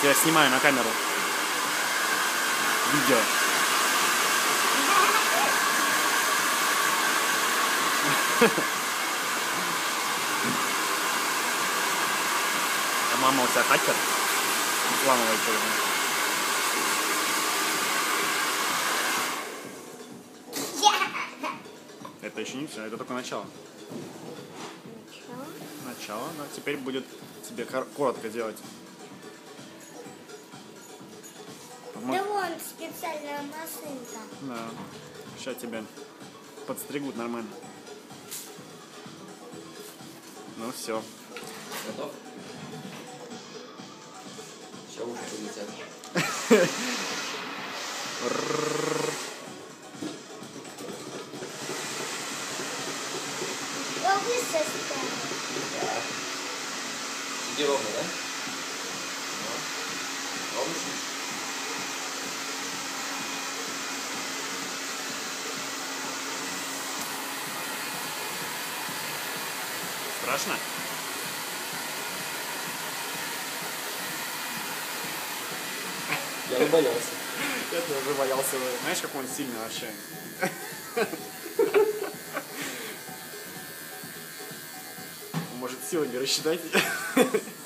Я снимаю на камеру. Видео. А мама у тебя хакер? Взламывает телефон. Это еще не все, это только начало. Начало, но теперь будет тебе коротко делать. Да вон специальная машинка. Да. Сейчас тебя подстригут нормально. Ну все. Готов? Сейчас уши полетят. Я высоста. Да. Иди ровно, да? Ровно чуть. Страшно? Я не боялся. Я тоже боялся. Знаешь, как он сильный вообще? Может, силы не рассчитать?